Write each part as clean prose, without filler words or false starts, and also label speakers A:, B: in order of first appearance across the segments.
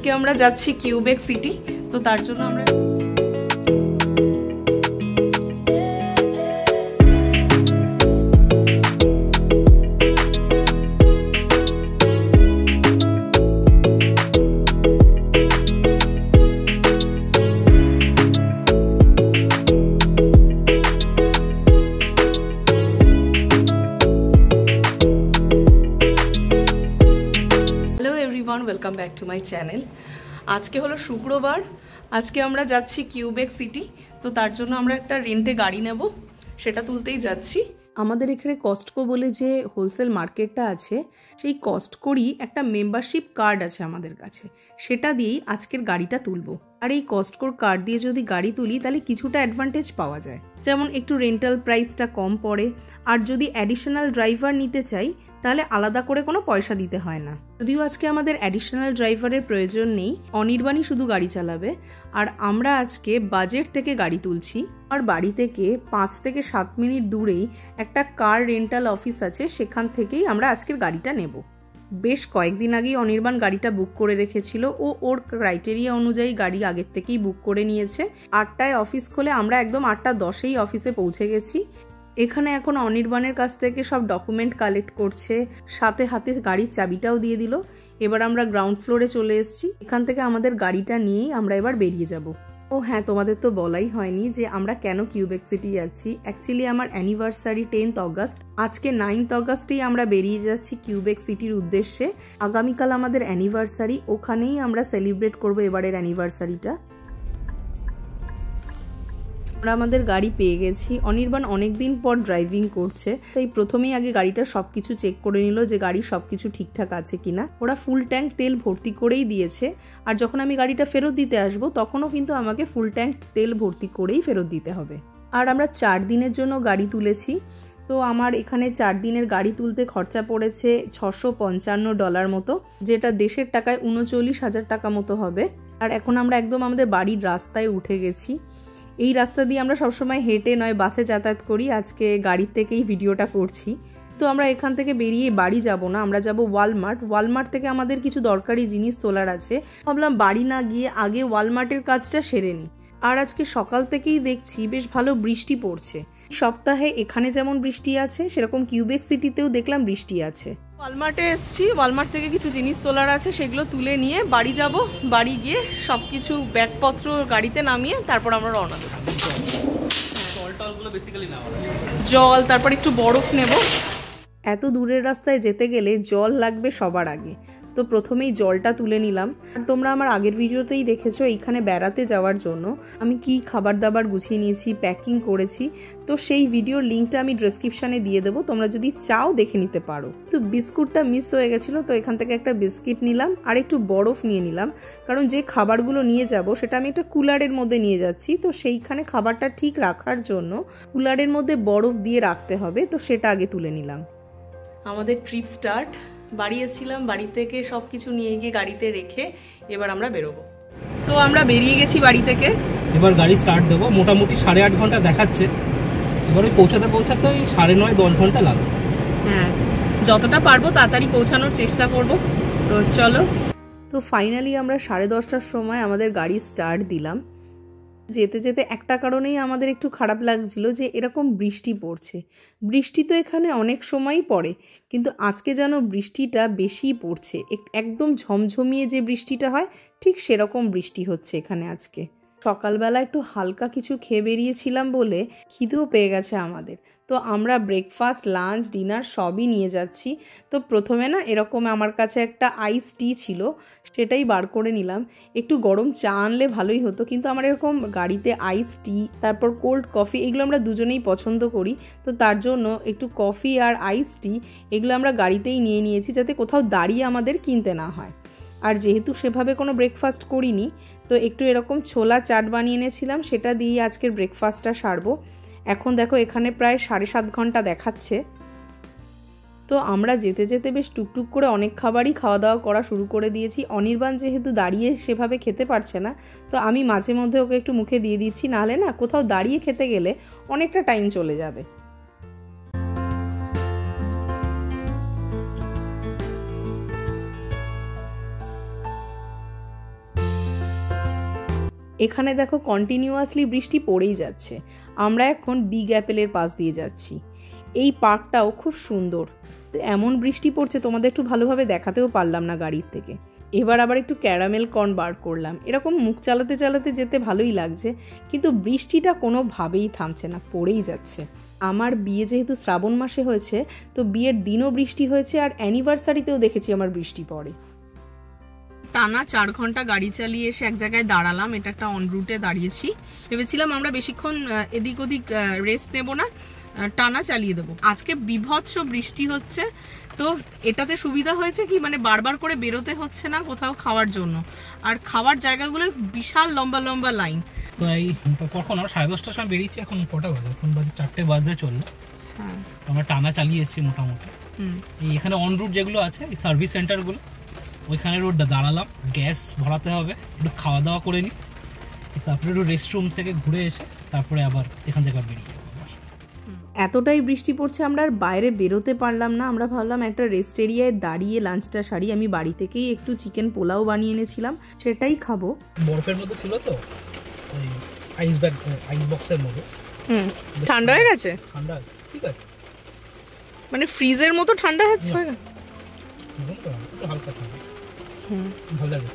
A: আজকে আমরা যাচ্ছি কিউবেক সিটি, তো তার জন্য আমরা welcome back to my channel. আজকে হলো শুক্রবার, আজকে আমরা যাচ্ছি কিউবেক সিটি, তো তার জন্য আমরা একটা রেন্টে গাড়ি নেব, সেটা তুলতেই যাচ্ছি। আমাদের এখানে কস্টকো বলে যে হোলসেল মার্কেটটা আছে, সেই কস্টকোরই একটা মেম্বারশিপ কার্ড আছে আমাদের কাছে, সেটা দিয়েই আজকের গাড়িটা তুলব। আর এই কস্টকোর কার্ড দিয়ে যদি গাড়ি তুলি তাহলে কিছুটা অ্যাডভান্টেজ পাওয়া যায়, যেমন একটু রেন্টাল প্রাইসটা কম পড়ে, আর যদি অ্যাডিশনাল ড্রাইভার নিতে চাই তাহলে আলাদা করে কোনো পয়সা দিতে হয় না। যদিও আজকে আমাদের অ্যাডিশনাল ড্রাইভারের প্রয়োজন নেই, অনির্বাণই শুধু গাড়ি চালাবে। আর আমরা আজকে বাজেট থেকে গাড়ি তুলছি, আর বাড়ি থেকে 5 থেকে 7 মিনিট দূরেই একটা কার রেন্টাল অফিস আছে, সেখান থেকেই আমরা আজকের গাড়িটা নেব। বেশ কয়েকদিন আগেই অনির্বাণ গাড়িটা বুক করে রেখেছিল, ও ওর ক্রাইটেরিয়া অনুযায়ী গাড়ি আগের থেকেই বুক করে নিয়েছে। 8টায় অফিস খোলে, আমরা একদম 8:10-এই অফিসে পৌঁছে গেছি। এখানে এখন অনির্বাণের কাছ থেকে সব ডকুমেন্ট কালেক্ট করছে, সাথে হাতে গাড়ির চাবিটাও দিয়ে দিল। এবার আমরা গ্রাউন্ড ফ্লোরে চলে এসেছি, এখান থেকে আমাদের গাড়িটা নিয়েই আমরা এবার বেরিয়ে যাব। ও হ্যাঁ, তোমাদের তো বলাই হয়নি যে আমরা কেন কিউবেক সিটি যাচ্ছি। অ্যাকচুয়ালি আমার অ্যানিভার্সারি 10th অগস্ট, আজকে 9th অগস্টেই আমরা বেরিয়ে যাচ্ছি কিউবেক সিটির উদ্দেশ্যে। আগামীকাল আমাদের অ্যানিভার্সারি, ওখানেই আমরা সেলিব্রেট করবো এবারের অ্যানিভার্সারিটা। আমরা আমাদের গাড়ি পেয়ে গেছি। অনির্বাণ অনেকদিন পর ড্রাইভিং করছে, তাই প্রথমেই আগে গাড়িটা সবকিছু চেক করে নিল যে গাড়ির সবকিছু ঠিকঠাক আছে কিনা। ওরা ফুল ট্যাঙ্ক তেল ভর্তি করেই দিয়েছে, আর যখন আমি গাড়িটা ফেরত দিতে আসবো তখনও কিন্তু আমাকে ফুল ট্যাঙ্ক তেল ভর্তি করেই ফেরত দিতে হবে। আর আমরা 4 দিনের জন্য গাড়ি তুলেছি, তো আমার এখানে 4 দিনের গাড়ি তুলতে খরচা পড়েছে $655 মতো, যেটা দেশের টাকায় 39,000 টাকা মতো হবে। আর এখন আমরা একদম আমাদের বাড়ির রাস্তায় উঠে গেছি। এই রাস্তা দিয়ে আমরা সবসময় হেঁটে নয় বাসে যাতায়াত করি, আজকে গাড়ির থেকেই ভিডিওটা করছি। তো আমরা এখান থেকে বেরিয়ে বাড়ি যাব না, আমরা যাব ওয়ালমার্ট থেকে আমাদের কিছু দরকারি জিনিস তোলার আছে। ভাবলাম বাড়ি না গিয়ে আগে ওয়ালমার্টের কাজটা সেরে নিই। আর আজকে সকাল থেকেই দেখছি বেশ ভালো বৃষ্টি পড়ছে। সপ্তাহে এখানে যেমন বৃষ্টি আছে, সেরকম কিউবেক সিটিতেও দেখলাম বৃষ্টি আছে। ওয়ালমার্টে এসছি, ওয়ালমার্ট থেকে কিছু জিনিস তোলার আছে, সেগুলো তুলে নিয়ে বাড়ি যাব। বাড়ি গিয়ে সবকিছু ব্যাগপত্র গাড়িতে নামিয়ে তারপর আমরা রওনা দেব। জল, তারপর একটু বরফ নেব। এত দূরের রাস্তায় যেতে গেলে জল লাগবে সবার আগে, তো প্রথমেই জলটা তুলে নিলাম। আর তোমরা আমার আগের ভিডিওতেই দেখেছো এইখানে বেড়াতে যাওয়ার জন্য আমি কি খাবার দাবার গুছিয়ে নিয়েছি, প্যাকিং করেছি, তো সেই ভিডিওর লিঙ্কটা আমি ডেসক্রিপশনে দিয়ে দেবো, তোমরা যদি চাও দেখে নিতে পারো। তো বিস্কুটটা মিস হয়ে গেছিলো, তো এখান থেকে একটা বিস্কিট নিলাম আর একটু বরফ নিয়ে নিলাম, কারণ যে খাবারগুলো নিয়ে যাব সেটা আমি একটা কুলারের মধ্যে নিয়ে যাচ্ছি, তো সেইখানে খাবারটা ঠিক রাখার জন্য কুলারের মধ্যে বরফ দিয়ে রাখতে হবে, তো সেটা আগে তুলে নিলাম। আমাদের ট্রিপ স্টার্ট। বাড়ি এসেছিলাম, বাড়ি থেকে সব কিছু নিয়ে গিয়ে গাড়িতে রেখে এবার আমরা বেরোবো। তো আমরা বেরিয়ে গেছি বাড়ি থেকে,
B: এবার গাড়ি স্টার্ট দেবো। মোটামুটি 8.5 ঘন্টা দেখাচ্ছে, এবারে পৌঁছাতে ওই 9:30-10 ঘন্টা লাগবে।
A: হ্যাঁ, যতটা পারবো তাড়াতাড়ি পৌঁছানোর চেষ্টা করব। তো চলো। তো ফাইনালি আমরা 10:30টার সময় আমাদের গাড়ি স্টার্ট দিলাম। যেতে যেতে একটা কারণেই আমাদের একটু খারাপ লাগছিল যে এরকম বৃষ্টি পড়ছে। বৃষ্টি তো এখানে অনেক সময়ই পড়ে, কিন্তু আজকে যেন বৃষ্টিটা বেশি পড়ছে, একদম ঝমঝমিয়ে যে বৃষ্টিটা হয় ঠিক সেরকম বৃষ্টি হচ্ছে এখানে আজকে। সকালবেলা একটু হালকা কিছু খেয়ে বেরিয়েছিলাম বলে খিদেও পেয়ে গেছে আমাদের, তো আমরা ব্রেকফাস্ট, লাঞ্চ, ডিনার সবই নিয়ে যাচ্ছি। তো প্রথমে না এরকম আমার কাছে একটা আইস টি ছিল, সেটাই বার করে নিলাম। একটু গরম চা আনলে ভালোই হতো, কিন্তু আমার এরকম গাড়িতে আইস টি, তারপর কোল্ড কফি, এগুলো আমরা দুজনেই পছন্দ করি, তো তার জন্য একটু কফি আর আইস টি এগুলো আমরা গাড়িতেই নিয়ে নিয়েছি, যাতে কোথাও দাঁড়িয়ে আমাদের কিনতে না হয়। আর যেহেতু সেভাবে কোনো ব্রেকফাস্ট করিনি, তো একটু এরকম ছোলা চাট বানিয়ে এনেছিলাম, সেটা দিয়ে আজকের ব্রেকফাস্টটা সারবো। এখন দেখো এখানে প্রায় 7.5 ঘন্টা দেখাচ্ছে। তো আমরা যেতে যেতে বেশ টুকটুক করে অনেক খাবারই খাওয়া দাওয়া করা শুরু করে দিয়েছি। অনির্বাণ যেহেতু দাঁড়িয়ে সেভাবে খেতে পারছে না, তো আমি মাঝে মধ্যে ওকে একটু মুখে দিয়ে দিচ্ছি, নাহলে না কোথাও দাঁড়িয়ে খেতে গেলে অনেকটা টাইম চলে যাবে। এখানে দেখো কন্টিনিউয়াসলি বৃষ্টি পড়েই যাচ্ছে। আমরা এখন বিগ অ্যাপেলের পাশ দিয়ে যাচ্ছি। এই পার্কটাও খুব সুন্দর। এমন বৃষ্টি পড়ছে তোমাদের একটু ভালোভাবে দেখাতেও পারলাম না গাড়ির থেকে। এবার আবার একটু ক্যারামেল কর্ন বার করলাম। এরকম মুখ চালাতে চালাতে যেতে ভালোই লাগছে, কিন্তু বৃষ্টিটা কোনোভাবেই থামছে না, পড়েই যাচ্ছে। আমার বিয়ে যেহেতু শ্রাবণ মাসে হয়েছে, তো বিয়ের দিনও বৃষ্টি হয়েছে, আর অ্যানিভার্সারিতেও দেখেছি আমার বৃষ্টি পড়ে। টানা 4 ঘন্টা গাড়ি চালিয়ে এসে এক জায়গায় দাঁড়ালাম। এটা একটা অন রুটে দাঁড়িয়েছি। ভেবেছিলাম আমরা বেশিক্ষণ এদিক ওদিক রেস্ট নেব না, টানা চালিয়ে দেবো। আজকে বিভৎস বৃষ্টি হচ্ছে, তো এটাতে সুবিধা হয়েছে কি, মানে বারবার করে বেরোতে হচ্ছে না কোথাও খাওয়ার জন্য। আর খাওয়ার জায়গাগুলো বিশাল লম্বা লম্বা লাইন।
B: তো এই কখন আমরা 10:30টার সময় বেরিয়েছি, এখন কটা বাজে? এখন বাজে 4টে বাজতে চললো।
A: হ্যাঁ,
B: আমরা টানা চালিয়ে এসেছি মোটামুটি। এখানে অন রুট যেগুলো আছে, এই সার্ভিস সেন্টারগুলো, ওইখানে রোড দাঁড়ালাম, গ্যাস ভরাতে হবে, একটু খাওয়া দাওয়া করে নিই, তারপরে একটু রেস্টরুম থেকে ঘুরে এসে তারপরে আবার এখান থেকে বেরিয়ে যাবো।
A: এতটাই বৃষ্টি পড়ছে আমরা আর বাইরে বেরোতে পারলাম না। আমরা ভাবলাম একটা রেস্ট এরিয়ায় দাঁড়িয়ে লাঞ্চটা সারি। আমি বাড়ি থেকেই একটু চিকেন পোলাও বানিয়ে এনেছিলাম, সেটাই খাবো।
B: বরফের মধ্যে ছিল তো, ওই আইস বক্সের মধ্যে।
A: ঠান্ডা হয়ে গেছে?
B: ঠান্ডা ঠিক আছে,
A: মানে ফ্রিজের মতো ঠান্ডা হচ্ছে?
B: হালকা ঠান্ডা, ভালো লাগে।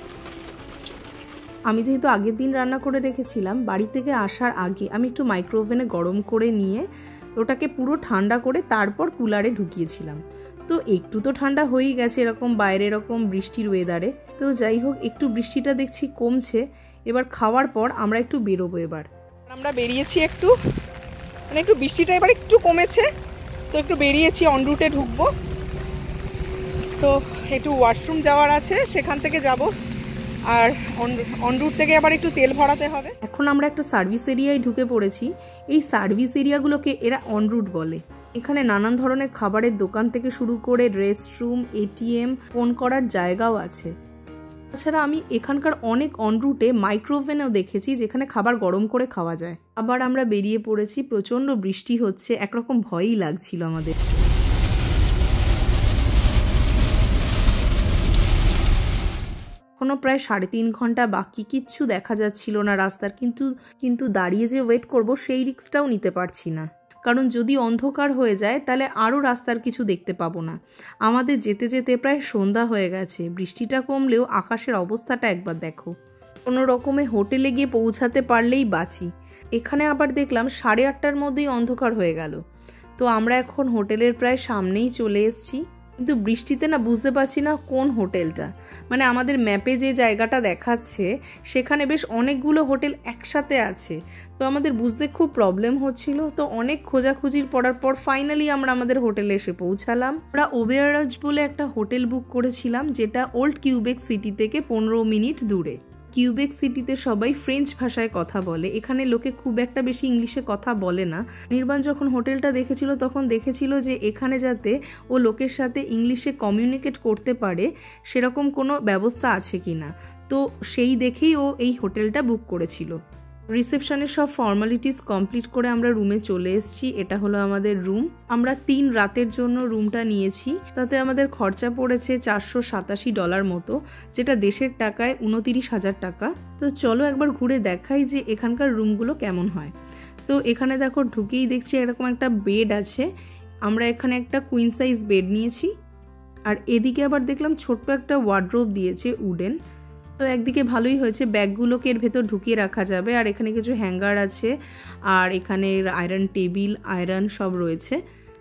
A: আমি যেহেতু আগের দিন রান্না করে রেখেছিলাম, বাড়ি থেকে আসার আগে আমি একটু মাইক্রোওভেনে গরম করে নিয়ে ওটাকে পুরো ঠান্ডা করে তারপর কুলারে ঢুকিয়েছিলাম। তো একটু তো ঠান্ডা হয়েই গেছে এরকম বাইরে এরকম বৃষ্টির ওয়েদারে। তো যাই হোক, একটু বৃষ্টিটা দেখছি কমছে। এবার খাওয়ার পর আমরা একটু বেরোবো। এবার আমরা বেরিয়েছি একটু, মানে একটু বৃষ্টিটা এবার একটু কমেছে, তো একটু বেরিয়েছি, অন রুটে ঢুকবো। তো একটু ওয়াশরুম যাওয়ার আছে, সেখান থেকে যাব। আর অন রুট থেকে আবার একটু তেল ভরাতে হবে। এখন আমরা একটা সার্ভিস এরিয়ায় ঢুকে পড়েছি। এই সার্ভিস এরিয়াগুলোকে এরা অন রুট বলে। এখানে নানান ধরনের খাবারের দোকান থেকে শুরু করে রেস্টরুম, এটিএম, ফোন করার জায়গাও আছে। তাছাড়া আমি এখানকার অনেক অন রুটে মাইক্রোওভেনও দেখেছি, যেখানে খাবার গরম করে খাওয়া যায়। আবার আমরা বেরিয়ে পড়েছি, প্রচণ্ড বৃষ্টি হচ্ছে, একরকম ভয়ই লাগছিল আমাদের। এখনো প্রায় 3.5 ঘন্টা বাকি, কিচ্ছু দেখা যাচ্ছিল না রাস্তার। কিন্তু দাঁড়িয়ে যে ওয়েট করব সেই রিস্কটাও নিতে পারছি না, কারণ যদি অন্ধকার হয়ে যায় তাহলে আরও রাস্তার কিছু দেখতে পাবো না। আমাদের যেতে যেতে প্রায় সন্ধ্যা হয়ে গেছে। বৃষ্টিটা কমলেও আকাশের অবস্থাটা একবার দেখো। কোনো রকমে হোটেলে গিয়ে পৌঁছাতে পারলেই বাঁচি। এখানে আবার দেখলাম 8:30টার মধ্যেই অন্ধকার হয়ে গেল। তো আমরা এখন হোটেলের প্রায় সামনেই চলে এসেছি, কিন্তু বৃষ্টিতে না বুঝতে পারছি না কোন হোটেলটা। মানে আমাদের ম্যাপে যে জায়গাটা দেখাচ্ছে সেখানে বেশ অনেকগুলো হোটেল একসাথে আছে, তো আমাদের বুঝতে খুব প্রবলেম হচ্ছিল। তো অনেক খোঁজাখুঁজির পড়ার পর ফাইনালি আমরা আমাদের হোটেলে এসে পৌঁছালাম। আমরা ওবেরাজ বলে একটা হোটেল বুক করেছিলাম, যেটা ওল্ড কিউবেক সিটি থেকে 15 মিনিট দূরে। কিউবেক সিটিতে সবাই ফ্রেঞ্চ ভাষায় কথা বলে, এখানে লোকে খুব একটা বেশি ইংলিশে কথা বলে না। নির্বাণ যখন হোটেলটা দেখেছিল তখন দেখেছিল যে এখানে যাতে ও লোকের সাথে ইংলিশে কমিউনিকেট করতে পারে সেরকম কোনো ব্যবস্থা আছে কিনা, তো সেই দেখেই ও এই হোটেলটা বুক করেছিল। রিসেপশনের সব ফর্মালিটিস কমপ্লিট করে আমরা রুমে চলে এসেছি। এটা হলো আমাদের রুম। আমরা 3 রাতের জন্য রুমটা নিয়েছি, তাতে আমাদের খরচা পড়েছে $487 মতো, যেটা দেশের টাকায় 29,000 টাকা। তো চলো একবার ঘুরে দেখাই যে এখানকার রুমগুলো কেমন হয়। তো এখানে দেখো, ঢুকেই দেখছি এরকম একটা বেড আছে। আমরা এখানে একটা কুইন সাইজ বেড নিয়েছি, আর এদিকে আবার দেখলাম ছোট্ট একটা ওয়ার্ড্রোব দিয়েছে উডেন। তো একদিকে ভালোই হয়েছে, ব্যাগগুলোকে এর ভেতর ঢুকিয়ে রাখা যাবে। আর এখানে কিছু হ্যাঙ্গার আছে, আর এখানে আয়রন টেবিল, আয়রন সব রয়েছে।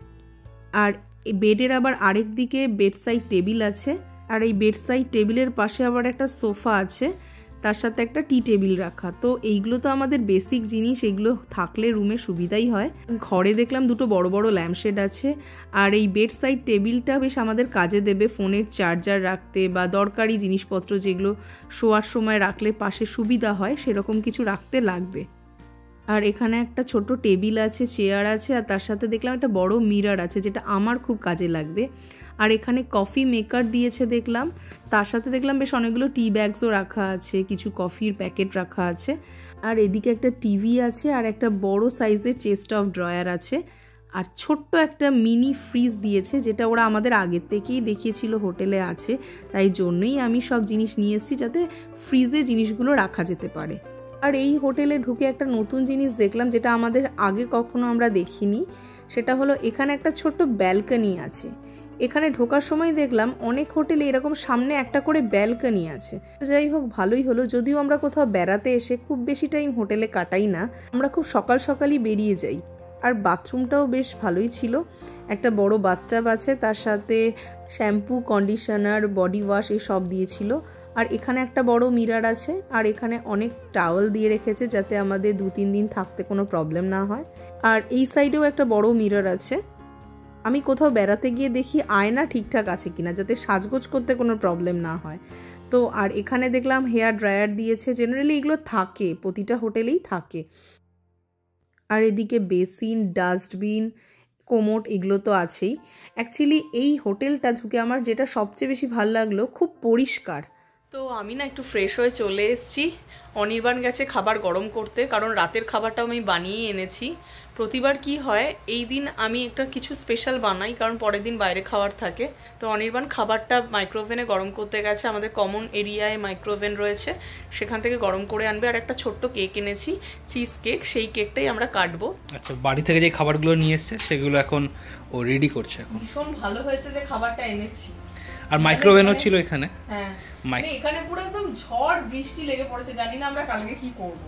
A: আর বেডের আবার আরেক দিকে বেড সাইড টেবিল আছে, আর এই বেড সাইড টেবিলের পাশে আবার একটা সোফা আছে, তার সাথে একটা টি টেবিল রাখা। তো এইগুলো তো আমাদের বেসিক জিনিস, এগুলো থাকলে রুমে সুবিধাই হয়। ঘরে দেখলাম 2 বড় বড় ল্যাম্পশেড আছে, আর এই বেড সাইড টেবিলটা বেশ আমাদের কাজে দেবে, ফোনের চার্জার রাখতে বা দরকারি জিনিসপত্র যেগুলো শোয়ার সময় রাখলে পাশে সুবিধা হয় সেরকম কিছু রাখতে লাগবে। আর এখানে একটা ছোট টেবিল আছে, চেয়ার আছে, আর তার সাথে দেখলাম একটা বড় মিরর আছে, যেটা আমার খুব কাজে লাগবে। আর এখানে কফি মেকার দিয়েছে দেখলাম, তার সাথে দেখলাম বেশ অনেকগুলো টি ব্যাগসও রাখা আছে, কিছু কফির প্যাকেট রাখা আছে। আর এদিকে একটা টিভি আছে, আর একটা বড় সাইজের চেস্ট অফ ড্রয়ার আছে। আর ছোট্ট একটা মিনি ফ্রিজ দিয়েছে, যেটা ওরা আমাদের আগের থেকেই দেখিয়েছিল হোটেলে আছে, তাই জন্যই আমি সব জিনিস নিয়ে এসেছি যাতে ফ্রিজে জিনিসগুলো রাখা যেতে পারে। আর এই হোটেলে ঢুকে একটা নতুন জিনিস দেখলাম যেটা আমাদের আগে কখনো আমরা দেখিনি, সেটা হলো এখানে একটা ছোট্ট ব্যালকনি আছে। এখানে ঢোকার সময় দেখলাম অনেক হোটেলে এরকম সামনে একটা করে ব্যালকনি আছে। যাই হোক, ভালোই হলো, যদিও আমরা কোথাও বেড়াতে এসে খুব বেশি টাইম হোটেলে কাটাই না, আমরা খুব সকাল সকালই বেরিয়ে যাই। আর বাথরুমটাও বেশ ভালোই ছিল, একটা বড় বাথটাব আছে, তার সাথে শ্যাম্পু, কন্ডিশনার, বডি ওয়াশ এসব দিয়েছিল। আর এখানে একটা বড় মিরর আছে, আর এখানে অনেক টাওয়েল দিয়ে রেখেছে যাতে আমাদের 2-3 দিন থাকতে কোনো প্রবলেম না হয়। আর এই সাইডেও একটা বড় মিরর আছে। আমি কোথাও বেড়াতে গিয়ে দেখি আয়না ঠিকঠাক আছে কিনা, যাতে সাজগোজ করতে কোনো প্রবলেম না হয়। তো আর এখানে দেখলাম হেয়ার ড্রায়ার দিয়েছে, জেনারেলি এগুলো থাকে, প্রতিটা হোটেলেই থাকে। আর এদিকে বেসিন, ডাস্টবিন, কোমোট এগুলো তো আছেই। অ্যাকচুয়ালি এই হোটেলটা ঢুকে আমার যেটা সবচেয়ে বেশি ভালো লাগলো, খুব পরিষ্কার। তো আমি না একটু ফ্রেশ হয়ে চলে এসেছি। অনির্বাণ গেছে খাবার গরম করতে, কারণ রাতের খাবারটাও আমি বানিয়ে এনেছি। প্রতিবার কি হয়, এই দিন আমি একটা কিছু স্পেশাল বানাই, কারণ পরের দিন বাইরে খাওয়ার থাকে। তো অনির্বাণ খাবারটা মাইক্রোওভেনে গরম করতে গেছে, আমাদের কমন এরিয়ায় মাইক্রোওভেন রয়েছে, সেখান থেকে গরম করে আনবে। আর একটা ছোট্ট কেক এনেছি, চিজ কেক, সেই কেকটাই আমরা কাটবো।
B: আচ্ছা, বাড়ি থেকে যে খাবারগুলো নিয়ে এসছে সেগুলো এখন ও রেডি করছে। এখন
A: ভীষণ ভালো হয়েছে যে খাবারটা এনেছি।
B: আর মাইক্রোওভেনও ছিল এখানে।
A: হ্যাঁ, মানে এখানে পুরো একদম ঝড় বৃষ্টি লেগে পড়েছে, জানি না আমরা কালকে কি করব।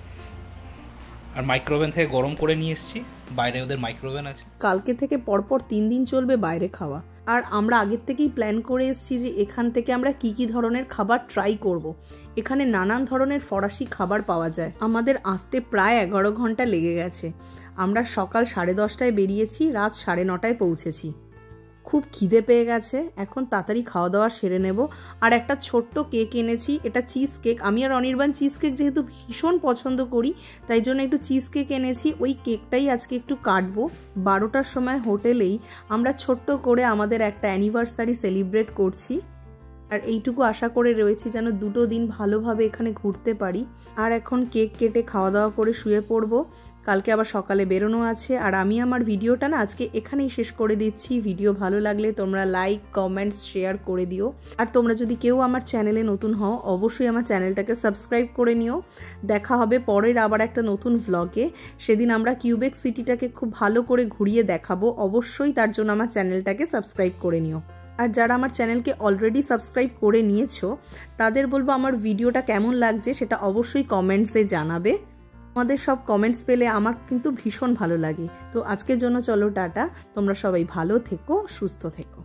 B: আর মাইক্রোওভেন থেকে গরম করে নিয়ে এসেছি, বাইরে ওদের মাইক্রোওভেন আছে।
A: কালকে থেকে পরপর 3 দিন চলবে বাইরে খাওয়া। আর আমরা আগের থেকেই প্ল্যান করে এসেছি যে এখান থেকে আমরা কি কি ধরনের খাবার ট্রাই করব। এখানে নানান ধরনের ফরাসি খাবার পাওয়া যায়। আমাদের আসতে প্রায় 11 ঘন্টা লেগে গেছে। আমরা সকাল 10:30টায় বেরিয়েছি, রাত 9:30টায় পৌঁছেছি। খুব খিদে পেয়ে গেছে, এখন তাড়াতাড়ি খাওয়া দাওয়া সেরে নেব। আর একটা ছোট্ট কেক এনেছি, এটা চিজ কেক। আমি আর অনির্বাণ চিজ কেক যেহেতু ভীষণ পছন্দ করি, তাই জন্য একটু চিজ কেক এনেছি। ওই কেকটাই আজকে একটু কাটবো। 12টার সময় হোটেলেই আমরা ছোট্ট করে আমাদের একটা অ্যানিভার্সারি সেলিব্রেট করছি। আর এইটুকু আশা করে রয়েছি যেন 2 দিন ভালোভাবে এখানে ঘুরতে পারি। আর এখন কেক কেটে খাওয়া দাওয়া করে শুয়ে পড়বো। কালকে আবার সকালে বেরোনো আছে। আর আমি আমার ভিডিওটা না আজকে এখানেই শেষ করে দিচ্ছি। ভিডিও ভালো লাগলে তোমরা লাইক, কমেন্টস, শেয়ার করে দিও। আর তোমরা যদি কেউ আমার চ্যানেলে নতুন হও, অবশ্যই আমার চ্যানেলটাকে সাবস্ক্রাইব করে নিও। দেখা হবে পরের আবার একটা নতুন ভ্লগে। সেদিন আমরা কিউবেক সিটিটাকে খুব ভালো করে ঘুরিয়ে দেখাবো। অবশ্যই তার জন্য আমার চ্যানেলটাকে সাবস্ক্রাইব করে নিও। আর যারা আমার চ্যানেলকে অলরেডি সাবস্ক্রাইব করে নিয়েছো, তাদের বলবো আমার ভিডিওটা কেমন লাগছে সেটা অবশ্যই কমেন্টসে জানাবে। আমাদের সব কমেন্টস পেলে আমার কিন্তু ভীষণ ভালো লাগে। তো আজকের জন্য চলো টাটা, তোমরা সবাই ভালো থেকো, সুস্থ থেকো।